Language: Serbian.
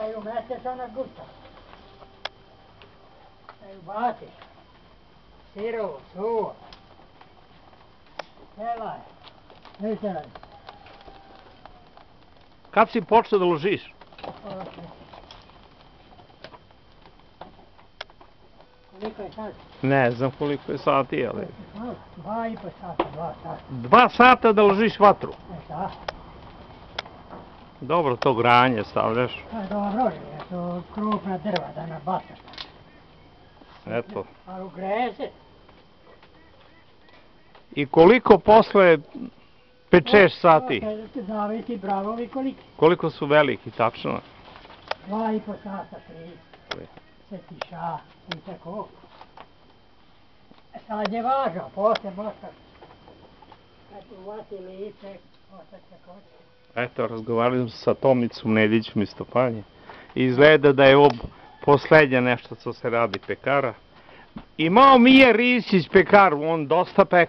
da ju meteš ona gusta. Da ju baciš. Sirovo, suvo. Helaj. Vidite. Kad si počeo da ložiš? Koliko je sad? Ne znam koliko je sati, ali... 2,5 sata, 2 sata. 2 sata da ložiš vatru? Da. Dobro, to granje stavljaš. Dobro je, to krupna drva da nabacaš. Eto. Ali ugreje. I koliko posle pečeš sati? Zavisi bravovi koliki. Koliko su veliki, tačno? 2,5 sata, 3. Se tiša i tako. Sad je važno, posle možda. Kad uvati lice, ostaće koče. Eto, razgovarali smo sa Tomicom Nedićem iz Topanje. Izgleda da je ovo poslednje nešto što se radi pekara. Imao Mije Risić pekaru, on dosta peka.